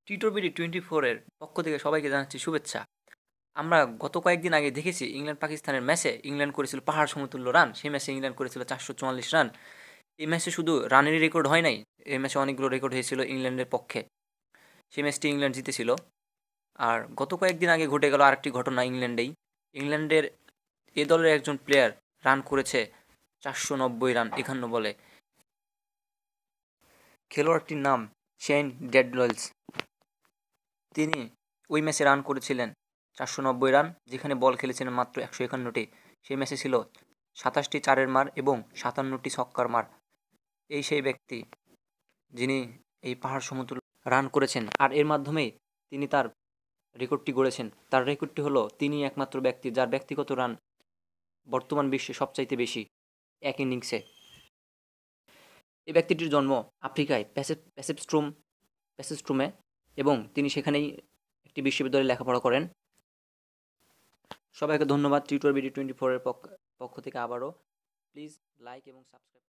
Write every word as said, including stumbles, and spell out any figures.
T twenty twenty ফোরের পক্ষ থেকে সবাইকে জানাচ্ছি শুভেচ্ছা। আমরা গত কয়েকদিন আগে দেখেছি ইংল্যান্ড পাকিস্তানের ম্যাচে ইংল্যান্ড করেছিল পাহাড় সমতুল্য রান, সেই ম্যাচে ইংল্যান্ড করেছিল চারশো চুয়াল্লিশ রান। এই ম্যাচে শুধু রানেরই রেকর্ড হয় নাই, এই ম্যাচে অনেকগুলো রেকর্ড হয়েছিল ইংল্যান্ডের পক্ষে। সেই ম্যাচটি ইংল্যান্ড জিতেছিল। আর গত কয়েকদিন আগে ঘটে গেল আরেকটি ঘটনা ইংল্যান্ডেই। ইংল্যান্ডের এ দলের একজন প্লেয়ার রান করেছে চারশো নব্বই রান একান্ন বলে। খেলোয়াড়টির নাম শেন ডেডলস। তিনি ওই ম্যাচে রান করেছিলেন চারশো নব্বই রান, যেখানে বল খেলেছিলেন মাত্র একশো একান্নটি। সেই ম্যাচে ছিল সাতাশটি চারের মার এবং সাতান্নটি ছক্কার মার। এই সেই ব্যক্তি যিনি এই পাহাড় সমতুল্য রান করেছেন, আর এর মাধ্যমেই তিনি তার রেকর্ডটি গড়েছেন। তার রেকর্ডটি হলো তিনি একমাত্র ব্যক্তি যার ব্যক্তিগত রান বর্তমান বিশ্বে সবচাইতে বেশি এক ইনিংসে। এই ব্যক্তিটির জন্ম আফ্রিকায় প্যাসেফ প্যাসেফস্ট্রুম প্যাসেস্ট্রুমে, এবং তিনি সেখানেই একটি বিশ্ববিদ্যালয়ে লেখাপড়া করেন। সবাইকে ধন্যবাদ টি টোয়েন্টি টোয়েন্টি ফোরের পক্ষ থেকে আবারও। প্লিজ লাইক এবং সাবস্ক্রাইব।